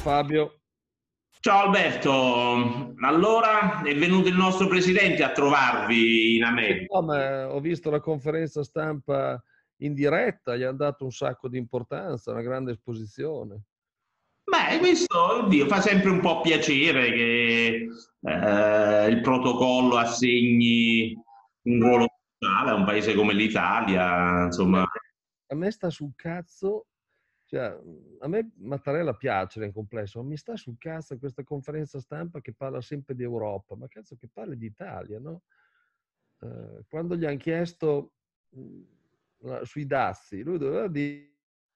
Fabio. Ciao Alberto, allora è venuto il nostro presidente a trovarvi in America. No, ma ho visto la conferenza stampa in diretta, gli hanno dato un sacco di importanza, una grande esposizione. Beh, questo, oddio, fa sempre un po' piacere che il protocollo assegni un ruolo sociale a un paese come l'Italia, insomma. A me sta sul cazzo, cioè, a me Mattarella piace nel complesso, ma mi sta sul cazzo questa conferenza stampa che parla sempre di Europa, ma cazzo che parli di Italia, no? Quando gli hanno chiesto sui dazi, lui doveva dire,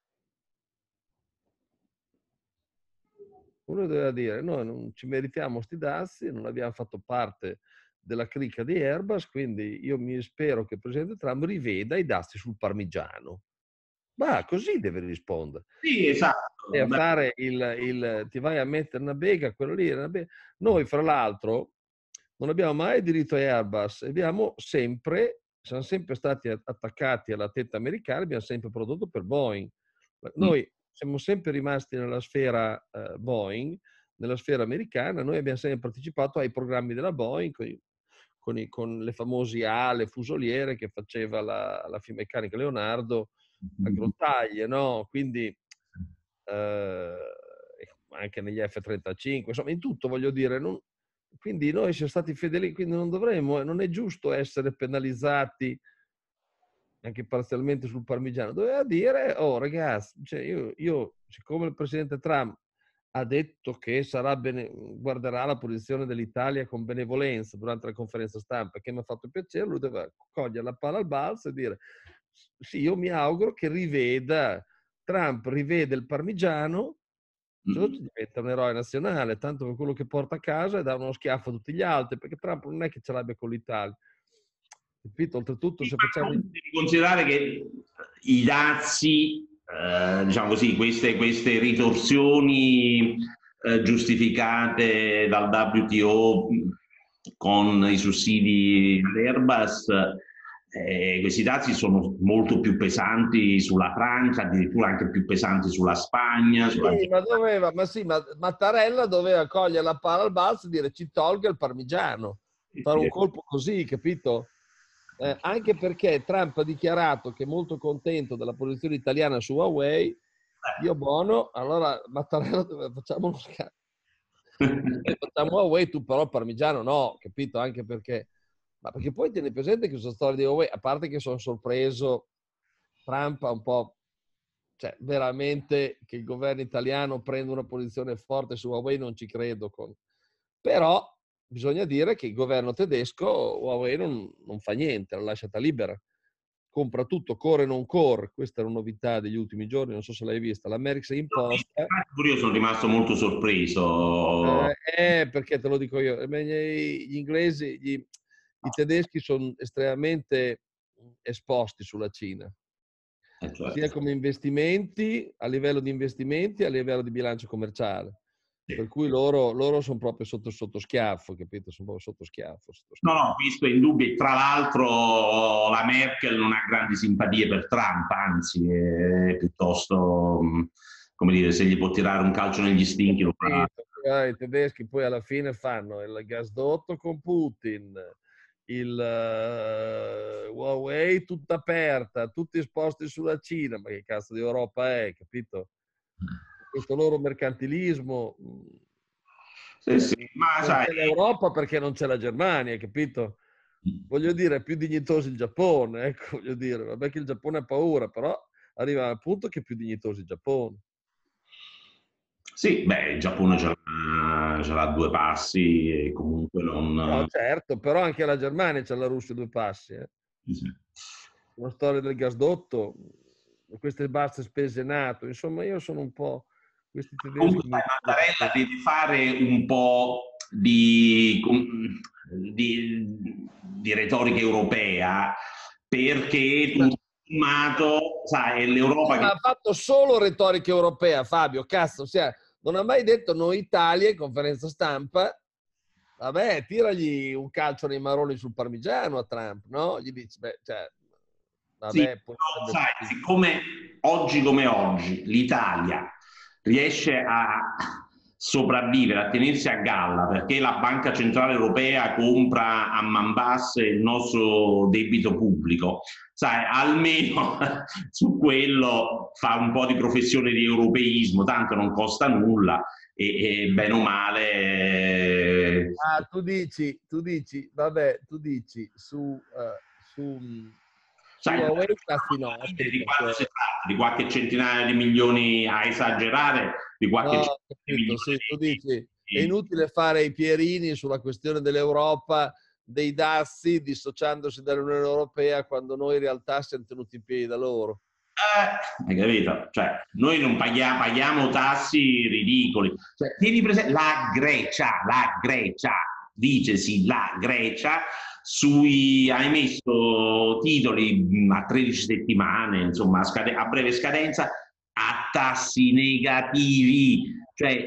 uno doveva dire, noi non ci meritiamo sti dazi, non abbiamo fatto parte della cricca di Airbus, quindi io mi spero che il presidente Trump riveda i dazi sul parmigiano. Ma così deve rispondere. Sì, E esatto. a fare ti vai a mettere una bega, quello lì, una bega. Noi, fra l'altro, non abbiamo mai diritto a Airbus, siamo sempre stati attaccati alla tetta americana, abbiamo sempre prodotto per Boeing. Mm. Noi siamo sempre rimasti nella sfera Boeing, nella sfera americana, noi abbiamo sempre partecipato ai programmi della Boeing con le famose ale fusoliere che faceva la Finmeccanica Leonardo a grottaglie, no? Quindi anche negli F-35, insomma in tutto voglio dire, quindi noi siamo stati fedeli, quindi non dovremmo, non è giusto essere penalizzati anche parzialmente sul parmigiano. Doveva dire, oh ragazzi, cioè io siccome il presidente Trump ha detto che guarderà la posizione dell'Italia con benevolenza durante la conferenza stampa, che mi ha fatto piacere, lui doveva cogliere la palla al balzo e dire sì, io mi auguro che Trump rivede il parmigiano, diventa un eroe nazionale, tanto per quello che porta a casa e dà uno schiaffo a tutti gli altri, perché Trump non è che ce l'abbia con l'Italia. Capito? Oltretutto, Sì, se ma facciamo... devi considerare che i dazi, diciamo così, queste ritorsioni giustificate dal WTO con i sussidi all'Airbus, questi dazi sono molto più pesanti sulla Francia, addirittura anche più pesanti sulla Spagna, sulla Sì, Germania. ma Mattarella doveva cogliere la palla al balzo e dire ci tolga il parmigiano, fare un colpo così, capito? Anche perché Trump ha dichiarato che è molto contento della posizione italiana su Huawei, io buono, allora Mattarella facciamo uno scambio. Facciamo Huawei, tu però il parmigiano no, capito? Anche perché, ma perché poi tieni presente che questa storia di Huawei, a parte che sono sorpreso, Trump ha un po', cioè veramente che il governo italiano prenda una posizione forte su Huawei non ci credo. Però bisogna dire che il governo tedesco Huawei non fa niente, l'ha lasciata libera. Compra tutto, core non core. Questa è una novità degli ultimi giorni, non so se l'hai vista. L'America imposta. Pure io sono rimasto molto sorpreso. Perché te lo dico io, gli inglesi, i tedeschi sono estremamente esposti sulla Cina, sia Certo. come investimenti, a livello di investimenti, a livello di bilancio commerciale. Per Sì. cui loro sono proprio sotto schiaffo, capito? Sono proprio sotto schiaffo. No, no, questo è indubbio. E tra l'altro la Merkel non ha grandi simpatie per Trump, anzi, è piuttosto, come dire, se gli può tirare un calcio negli stinchi lo farà. I tedeschi poi alla fine fanno il gasdotto con Putin, Huawei tutta aperta, tutti esposti sulla Cina, ma che cazzo di Europa è, capito? Questo loro mercantilismo, Sì, sì, ma non sai, c'è l'Europa perché non c'è la Germania, capito? Voglio dire, è più dignitoso il Giappone, ecco, voglio dire, vabbè che il Giappone ha paura, però arriva al punto che è più dignitoso il Giappone. sì, beh, il Giappone ce l'ha a due passi e comunque No, non... certo, però anche la Germania c'ha la Russia a due passi. Sì. La storia del gasdotto, queste basse spese NATO, insomma, io sono un po'... Questi Comunque, tedeschi sai, Mattarella deve fare un po' di retorica europea perché tutto sommato, sai, è l'Europa Sì, ma che... ha fatto solo retorica europea, Fabio, cazzo, non ha mai detto noi Italia in conferenza stampa. Vabbè, tiragli un calcio nei maroni sul parmigiano a Trump, no? Gli dici, beh, cioè, Sì, vabbè, poi però, sarebbe sai, possibile. siccome oggi come oggi l'Italia riesce a sopravvivere, a tenersi a galla, perché la Banca Centrale Europea compra a man basse il nostro debito pubblico, sai, almeno su quello fa un po' di professione di europeismo, tanto non costa nulla e bene o male... Ah, tu dici, vabbè, tu dici su, su Sai, Huawei tassi nostri, di quanto si perché tratta? Di qualche centinaia di milioni a esagerare, di qualche no, centinaia ho di capito, milioni sì, tu dici è di... inutile fare i pierini sulla questione dell'Europa, dei dazi, dissociandosi dall'Unione Europea, quando noi in realtà siamo tenuti in piedi da loro. Hai capito? Cioè, noi non paghiamo tassi ridicoli. Cioè, tieni presente, la Grecia, dicesi la Grecia, ha emesso titoli a 13 settimane, insomma, a breve scadenza, a tassi negativi, cioè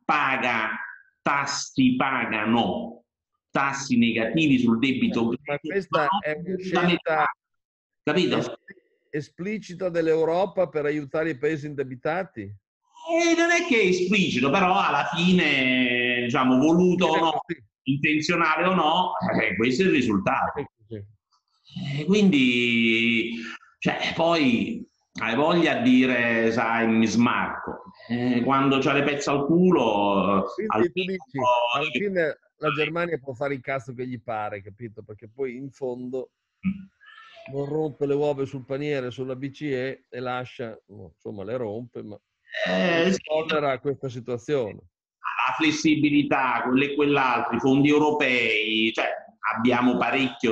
tassi pagano tassi negativi sul debito Ma greco, ma questa è non una da metà, scelta capito? esplicita dell'Europa per aiutare i paesi indebitati? E non è che è esplicito, però alla fine, diciamo, voluto o Viene no, così. intenzionale o no, questo è il risultato. Viene così. Quindi, cioè, poi hai voglia di dire, sai, mi smarco. Quando c'ha le pezze al culo, Quindi tu almeno un dici, alla po' fine la Germania può fare il cazzo che gli pare, capito? Perché poi in fondo di... non rompe le uova sul paniere sulla BCE e lascia, insomma, le rompe, ma non Sì, tollera questa situazione. la flessibilità, quello e quell'altro, i fondi europei, cioè abbiamo parecchio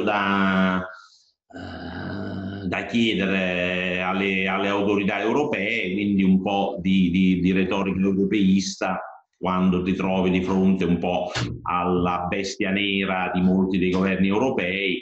da chiedere alle autorità europee, quindi un po' di retorica europeista quando ti trovi di fronte un po' alla bestia nera di molti dei governi europei,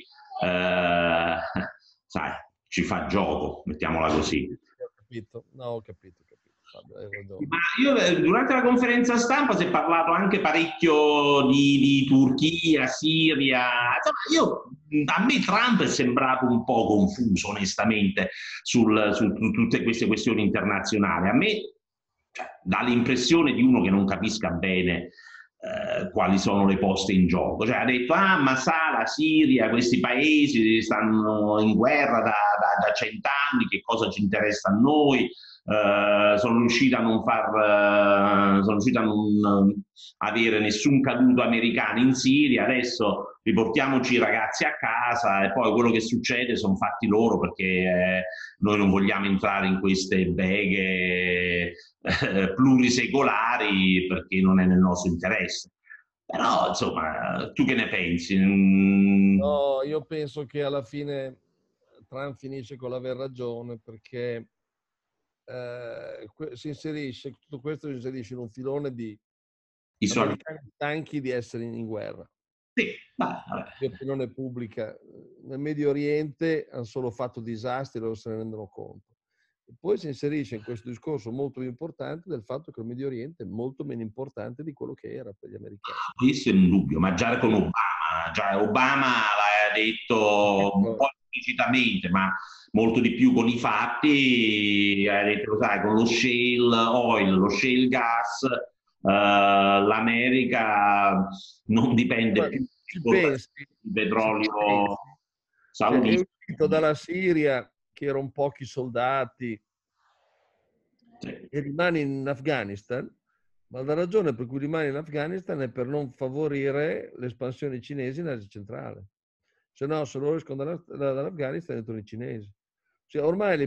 sai, ci fa gioco, mettiamola così. Ho capito, no, ho capito, Fabio, hai ragione. Ma io durante la conferenza stampa si è parlato anche parecchio di Turchia, Siria. Insomma, a me Trump è sembrato un po' confuso, onestamente, su tutte queste questioni internazionali. A me cioè, dà l'impressione di uno che non capisca bene quali sono le poste in gioco. Cioè, ha detto, ah, ma sa, la Siria, questi paesi stanno in guerra da 100 anni, che cosa ci interessa a noi? Sono riuscito a non sono riuscito a non avere nessun caduto americano in Siria, adesso riportiamoci i ragazzi a casa e poi quello che succede sono fatti loro perché noi non vogliamo entrare in queste beghe plurisecolari perché non è nel nostro interesse. Però, insomma, tu che ne pensi? No, io penso che alla fine Trump finisce con l'aver ragione perché si inserisce, tutto questo si inserisce in un filone di I soldi? americani stanchi di essere in guerra. Sì, vabbè. Di opinione pubblica nel Medio Oriente hanno solo fatto disastri, loro se ne rendono conto. E poi si inserisce in questo discorso molto più importante del fatto che il Medio Oriente è molto meno importante di quello che era per gli americani. Questo è un dubbio, ma già con Obama, già Obama l'ha detto un po' implicitamente, ma molto di più con i fatti, ha detto, sai, con lo shale oil, lo shale gas, l'America non dipende Ma più ci dall'importazione pensi, di ci petrolio pensi, cioè è saudita. uscito dalla Siria che erano pochi soldati Sì. e rimane in Afghanistan, ma la ragione per cui rimane in Afghanistan è per non favorire l'espansione cinese in Asia centrale. Se no, se loro escono dall'Afghanistan entrano i cinesi. Cioè, ormai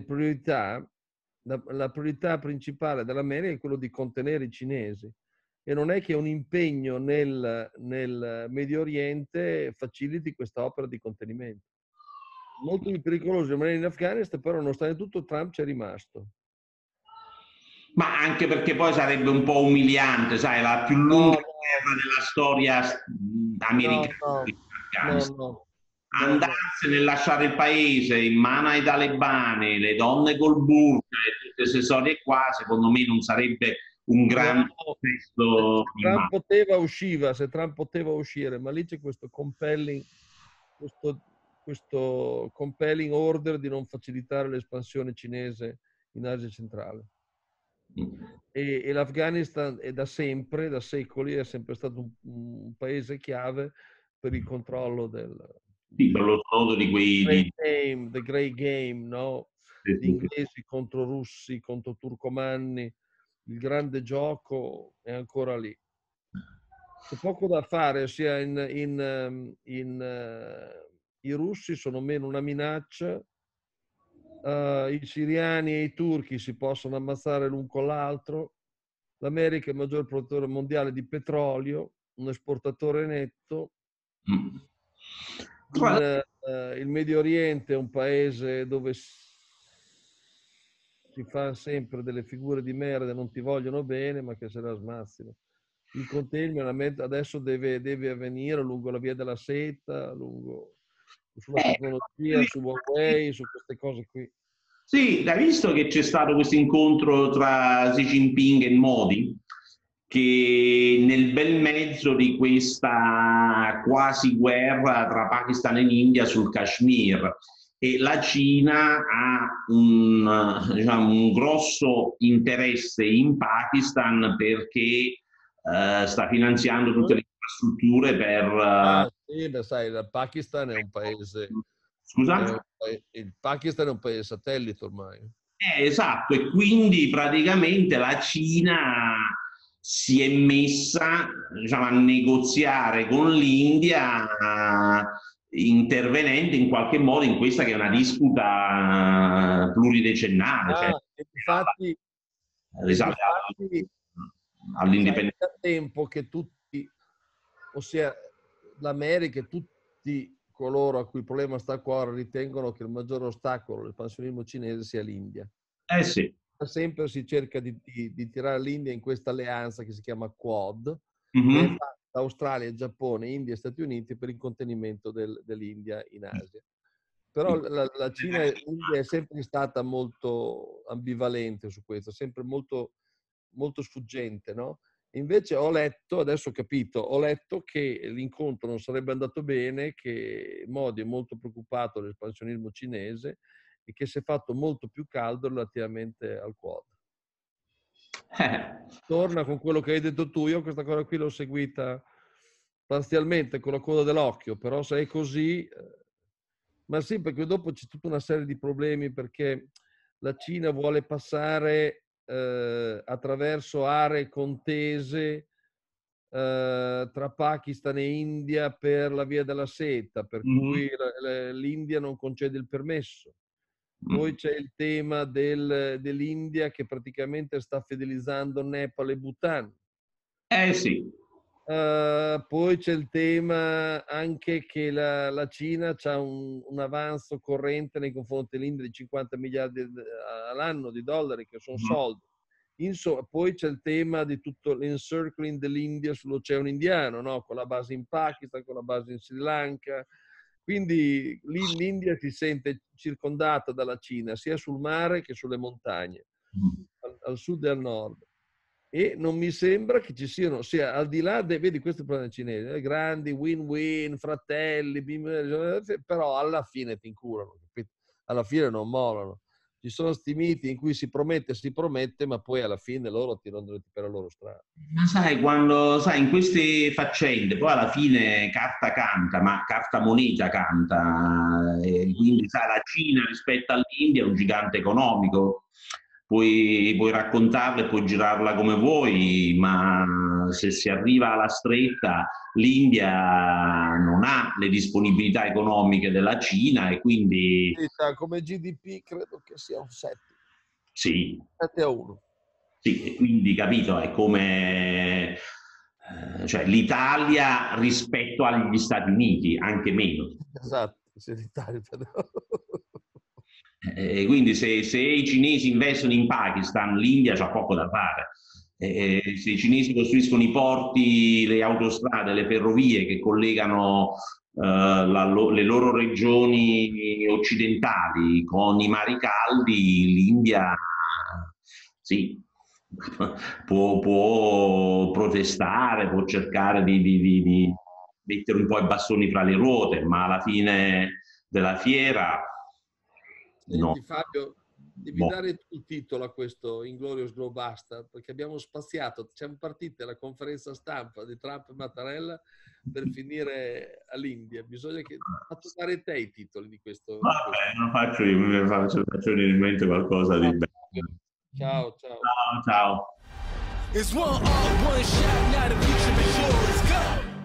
la priorità principale dell'America è quello di contenere i cinesi e non è che un impegno nel Medio Oriente faciliti questa opera di contenimento. Molto più pericoloso rimanere in Afghanistan, però nonostante tutto Trump c'è rimasto. Ma anche perché poi sarebbe un po' umiliante, sai, la più No, lunga no, guerra della storia no, americana no, in no, Afghanistan. no, no, no. Andarsene e lasciare il paese in mano ai talebani, le donne col burka e tutte queste storie qua, secondo me non sarebbe un No, grande gesto se di Trump mano. poteva usciva, se Trump poteva uscire, ma lì c'è questo, questo compelling order di non facilitare l'espansione cinese in Asia centrale. E l'Afghanistan è da sempre, da secoli, è sempre stato un paese chiave per il controllo Sì, per lo snodo di quei... the great game, no? Gli inglesi contro russi, contro turcomanni, il grande gioco è ancora lì. C'è poco da fare, ossia i russi sono meno una minaccia, i siriani e i turchi si possono ammazzare l'un con l'altro, l'America è il maggior produttore mondiale di petrolio, un esportatore netto, il Medio Oriente è un paese dove si fa sempre delle figure di merda, non ti vogliono bene, ma che se la smazzino. Il containment adesso deve avvenire lungo la via della seta, sulla tecnologia, su Huawei, su queste cose qui. Sì, hai visto che c'è stato questo incontro tra Xi Jinping e Modi? Che nel bel mezzo di questa quasi guerra tra Pakistan e India sul Kashmir, e la Cina ha diciamo, un grosso interesse in Pakistan perché sta finanziando tutte le infrastrutture per... sì, beh, sai, il Pakistan è un paese... Scusa? Il Pakistan è un paese satellite ormai. Esatto, e quindi praticamente la Cina si è messa, diciamo, a negoziare con l'India, intervenendo in qualche modo in questa che è una disputa pluridecennale, cioè, Infatti, all'indipendenza. da tempo che tutti, ossia l'America e tutti coloro a cui il problema sta a cuore ritengono che il maggior ostacolo all'espansionismo cinese sia l'India. Sì. Sempre si cerca di tirare l'India in questa alleanza che si chiama Quad, che è fatta da Australia, Giappone, India e Stati Uniti per il contenimento dell'India in Asia. Però la Cina e l'India è sempre stata molto ambivalente su questo, sempre molto, molto sfuggente, no? Invece ho letto, adesso ho capito, ho letto che l'incontro non sarebbe andato bene, che Modi è molto preoccupato dell'espansionismo cinese e che si è fatto molto più caldo relativamente al Quad. Torna con quello che hai detto tu, io questa cosa qui l'ho seguita parzialmente con la coda dell'occhio, però se è così... Ma sì, perché dopo c'è tutta una serie di problemi perché la Cina vuole passare attraverso aree contese tra Pakistan e India per la via della seta, per cui l'India non concede il permesso. Poi c'è il tema dell'India che praticamente sta fidelizzando Nepal e Bhutan. Sì. Poi c'è il tema anche che la Cina ha un avanzo corrente nei confronti dell'India di 50 miliardi all'anno di dollari, che sono soldi. Insomma, poi c'è il tema di tutto l'encircling dell'India sull'Oceano Indiano, no? Con la base in Pakistan, con la base in Sri Lanka. Quindi l'India si sente circondata dalla Cina sia sul mare che sulle montagne, al sud e al nord. E non mi sembra che ci siano, sia al di là, vedi questo è il problema cinese, grandi win-win, fratelli, però alla fine ti incurano, capito? Alla fine non mollano. Ci sono sti miti in cui si promette, ma poi alla fine loro tirano dritti per la loro strada. Ma sai, quando sai, in queste faccende, poi alla fine carta canta, ma carta moneta canta, e quindi sai, la Cina rispetto all'India è un gigante economico, puoi raccontarla e puoi girarla come vuoi, ma se si arriva alla stretta, l'India non ha le disponibilità economiche della Cina e quindi... Come GDP credo che sia un 7. Sì. 7-1. Sì, e quindi capito, è come cioè, l'Italia rispetto agli Stati Uniti, anche meno. Esatto, se l'Italia... Quindi se i cinesi investono in Pakistan, l'India c'ha poco da fare. Se i cinesi costruiscono i porti, le autostrade, le ferrovie che collegano le loro regioni occidentali con i mari caldi, l'India sì, può protestare, può cercare di mettere un po' i bastoni fra le ruote, ma alla fine della fiera... Senti, no. Fabio, Devi dare tu il titolo a questo Inglorious Grow Bastard, perché abbiamo spaziato, siamo partiti alla conferenza stampa di Trump e Mattarella per finire all'India. Bisogna che faccio dare te i titoli di questo. Vabbè, lo faccio io, mi faccio venire in mente qualcosa di bello. Ciao, ciao. Ciao, ciao. It's one shot, not a feature, make sure it's go.